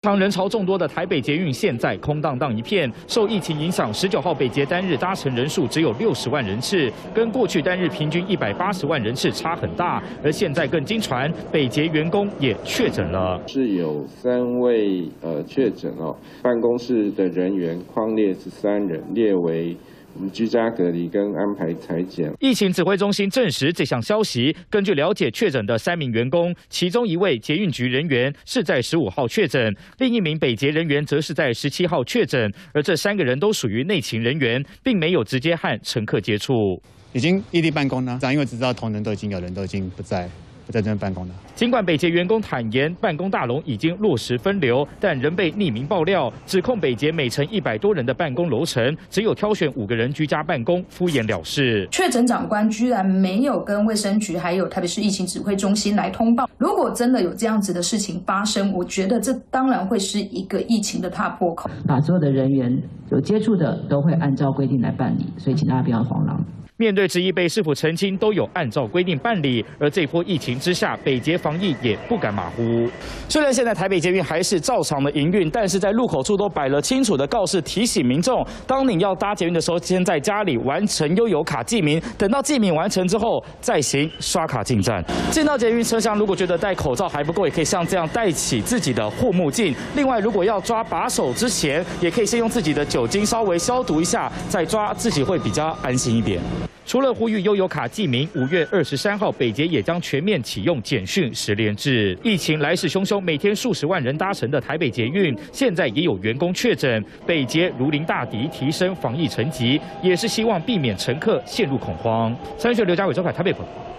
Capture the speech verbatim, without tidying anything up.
常人潮众多的台北捷运现在空荡荡一片，受疫情影响，十九号北捷单日搭乘人数只有六十万人次，跟过去单日平均一百八十万人次差很大。而现在更惊传，北捷员工也确诊了， 是有三位呃确诊哦，办公室的人员匡列十三人，列为 我们居家隔离跟安排采检。 疫情指挥中心证实这项消息。根据了解，确诊的三名员工，其中一位捷运局人员是在十五号确诊，另一名北捷人员则是在十七号确诊。而这三个人都属于内勤人员，并没有直接和乘客接触。 已经异地办公呢，因为知道同仁都已经有人都已经不在。 不在这边办公的。 尽管北捷员工坦言办公大楼已经落实分流，但仍被匿名爆料，指控北捷每层一百多人的办公楼层，只有挑选五个人居家办公，敷衍了事。 确诊长官居然没有跟卫生局还有台北市疫情指挥中心来通报。如果真的有这样子的事情发生，我觉得这当然会是一个疫情的踏破口。 把所有的人员有接触的都会按照规定来办理，所以请大家不要慌张。 面对质疑，北市府澄清都有按照规定办理，而这波疫情之下，北捷防疫也不敢马虎。虽然现在台北捷运还是照常的营运，但是在路口处都摆了清楚的告示，提醒民众，当你要搭捷运的时候，先在家里完成悠游卡记名，等到记名完成之后再行刷卡进站。进到捷运车厢，如果觉得戴口罩还不够，也可以像这样戴起自己的护目镜。另外，如果要抓把手之前，也可以先用自己的酒精稍微消毒一下，再抓，自己会比较安心一点。 除了呼吁悠游卡记名，五月二十三号，北捷也将全面启用简讯实联制。疫情来势汹汹，每天数十万人搭乘的台北捷运，现在也有员工确诊。北捷如临大敌，提升防疫层级，也是希望避免乘客陷入恐慌。三立刘家伟、周凯台北报道。